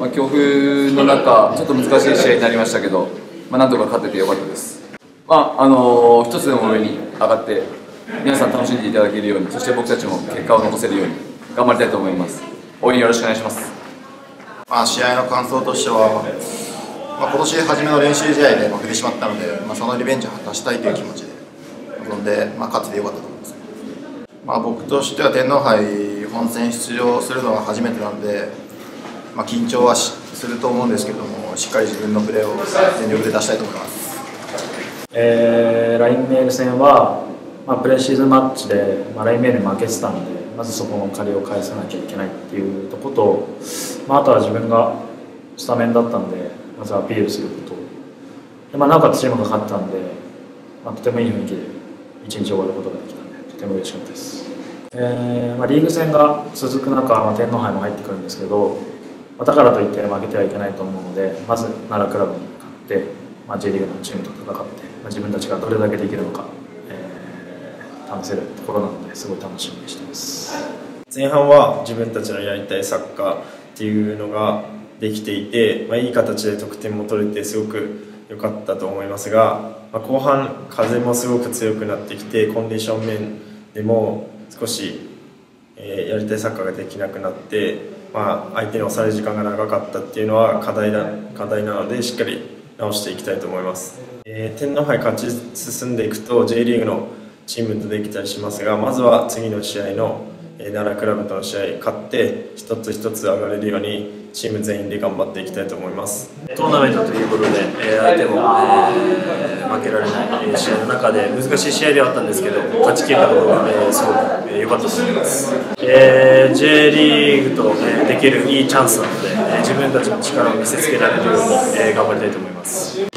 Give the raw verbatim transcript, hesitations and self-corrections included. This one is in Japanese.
まあ、強風の中、ちょっと難しい試合になりましたけど、まあ、なんとか勝ててよかったです。まああのー、一つでも上に上がって、皆さん楽しんでいただけるように、そして僕たちも結果を残せるように頑張りたいと思います。応援よろしくお願いします。 まあ、試合の感想としては、まあ、今年初めの練習試合で負けてしまったので、まあ、そのリベンジを果たしたいという気持ちで臨んで、まあ、勝っててよかったと思います。まあ、僕としては天皇杯本戦出場するのが初めてなので、まあ、緊張はすると思うんですけども、しっかり自分のプレーを全力で出したいと思います。 えー、ラインメール戦は、まあ、プレシーズンマッチで、まあ、ラインメールに負けてたので、まずそこの借りを返さなきゃいけないっていうところと、まあ、あとは自分がスタメンだったんで、まずアピールすることで、まあ、なおかつチームが勝ったんで、まあ、とてもいい雰囲気で一日終わることができたので、とても嬉しかったです。えーまあ、リーグ戦が続く中、まあ、天皇杯も入ってくるんですけど、まあ、だからといって負けてはいけないと思うので、まず奈良クラブに勝って、まあ、J リーグのチームと戦って、まあ、自分たちがどれだけできるのか、えー、試せるところなので、すごい楽しみにしています。 前半は自分たちのやりたいサッカーっていうのができていて、まあ、いい形で得点も取れてすごく良かったと思いますが、まあ、後半風もすごく強くなってきてコンディション面でも少し、えー、やりたいサッカーができなくなって、まあ、相手に押される時間が長かったっていうのは課題だ課題なのでしっかり直していきたいと思います。えー、天皇杯勝ち進んでいくと J リーグのチームとできたりしますが、まずは次の試合の奈良クラブとの試合勝って一つ一つ上がれるようにチーム全員で頑張っていきたいと思います。 トーナメントということで、えー、相手も、えー、負けられない試合の中で難しい試合ではあったんですけど、勝ち切れたことが、えー、すごく良、えー、かったと思います。えー、J リーグと、えー、できるいいチャンスなので、えー、自分たちの力を見せつけられるように、えー、頑張りたいと思います。